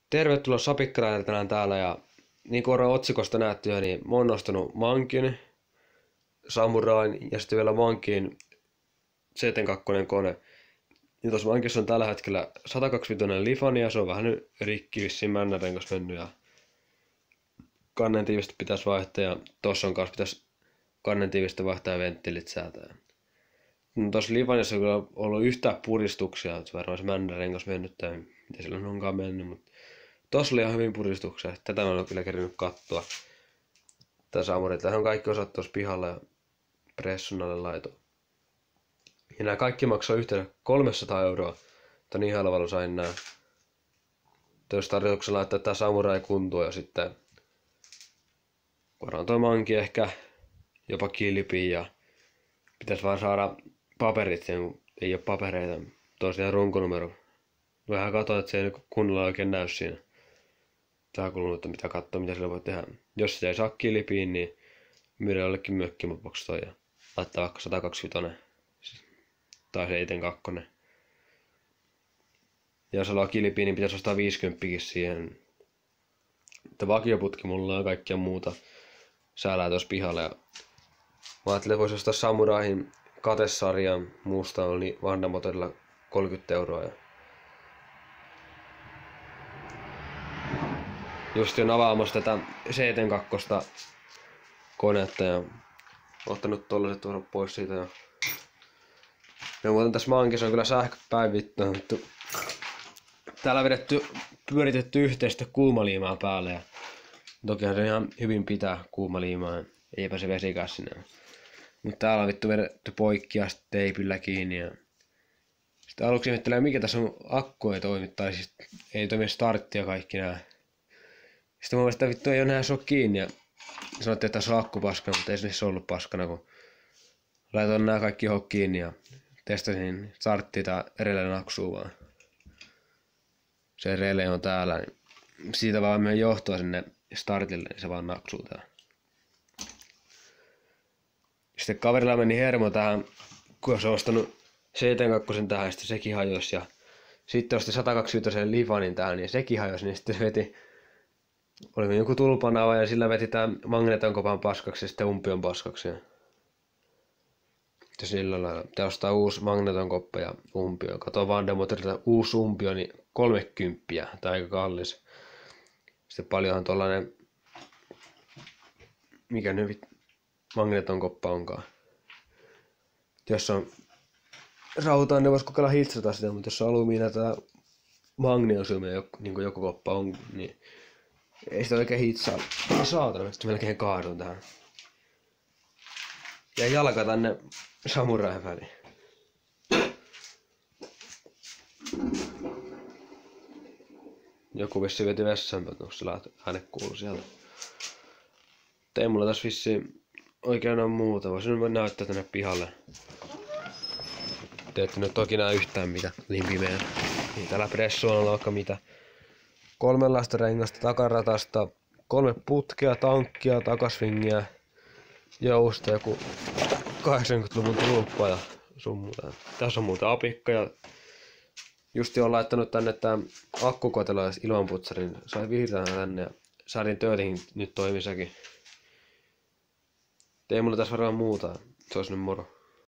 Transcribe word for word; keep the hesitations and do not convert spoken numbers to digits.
Tervetuloa Sapikkaräällä tänään täällä ja niin kuin ollaan otsikosta nähty jo, niin mä oon nostanut mankin, samurain ja sitten vielä mankin Z kaksi kone. Ja tuossa mankissa on tällä hetkellä sata kaksikymmentä lifani ja se on vähän nyt rikki vissiin männärengas mennyt ja kannen tiivistä pitäisi vaihtaa ja tossa on kanssa pitäisi kannen tiivistä vaihtaa ja venttiilit säätää. No tuossa lifanissa on kyllä ollut yhtään puristuksia, että varmaan se männärengas mennyt tai mitä sillä onkaan mennyt, mutta tossa oli ihan hyvin puristuksia. Tätä mä oon kyllä kerännyt katsoa. Tää samurit, tähän on kaikki osat tuossa pihalla ja pressun alle laito. Ja nämä kaikki maksaa yhteensä kolmesataa euroa. Mutta niin halvalla sain nää. Jos tarjotuksella laittaa tää samurai kuntoon ja sitten varmaan toi manki ehkä jopa kilpiin ja pitäisi vaan saada paperit siihen, kun ei oo papereita. Tosiaan runkonumero. Vähän katsoa, että se ei kunnolla oikein näy siinä. Vähän kulunut, että mitä katsoa, mitä sillä voi tehdä. Jos se ei saa kilpiin, niin myydä jollekin mökkimopoksi toi ja laittaa vaikka sata kaksikymmentä tai seitsemänkymmentäkaksi. Ja jos haluaa kilpiin, niin pitäisi ostaa viisikymmentä siihen. Että vakioputki mulla on kaikkea muuta säälää tuossa pihalla. Ja mä ajattelin, että voisi ostaa samuraihin katesarjan. Muusta on niin Vandamotorilla kolmekymmentä euroa. Ja just on avaamassa tätä Z kaksi konetta ja ottanut tollaset tuoda pois siitä. Ja, ja muuten tässä mankissa on kyllä sähkö päivittänyt. Täällä on vedetty, pyöritetty yhteistä kuumaliimaa päälle ja tokihan se ihan hyvin pitää kuumaliimaa, eipä se vesikään sinne. Mutta täällä on vittu vedetty poikki ja sitten teipillä kiinni. Ja sitten aluksi ihmettelee mikä tässä on, akku ei toimi tai siis ei toimi startti ja kaikki nää. Sitten mä voin sitä vittu ei ole nää se ole kiinni ja sanottiin, että tässä on akku paskana, mutta ei se ollut paskana, kun laitoin nää kaikki johon kiinni ja testasin starttia tää relän aksuu vaan. Se relä on täällä, niin siitä vaan menen johtoa sinne startille, niin se vaan naksuu tää. Sitten kaverilla meni hermo tähän, kun se on ostanut Z kaksi tähän, ja sitten sekin hajosi ja sitten osti sata kaksikymmentä lifanin tähän, niin sekin hajosi, niin sitten veti oli joku tulpanava ja sillä veti tää magneton kopan paskaksi ja sitten umpion paskaksi. Ja sillä lailla pitää ostaa uusi magneton koppa ja umpio. Kato Vandamotorilta uusi umpio, niin kolmekymmentä tai aika kallis. Sitten paljonhan tollanen, mikä nyt magneton koppa onkaan. Jos on rautaa, niin vois kokeilla hitsata sitä, mutta jos on alumiinia tai magnesiumia, niin kuin joku koppa on, niin ei sitä oikein hitsaa. Saatana, että melkein kaadun tähän. Ja jalka tänne samurain väliin. Joku vissi veti vessaan, mutta onko se ääne kuuluu sieltä. Mutta ei mulla tässä vissiin oikein ole muuta. Voisin nyt näyttää tänne pihalle. Te ette nyt toki näe yhtään mitä limpimeellä. Niin täällä pressuilla on vaikka mitä. Kolmenlaista rengasta takaratasta, kolme putkea, tankkia, takasvingiä, jousta, joku kahdeksankymmentäluvun tulppa ja sun muuta. Tässä on muuta apikka ja justi on laittanut tänne tää akkukotelo ja ilmanputsarin. Sai vihreänä tänne ja saadin töötihin nyt toimisekin. Ei mulla tässä varmaan muuta. Se olisi nyt moro.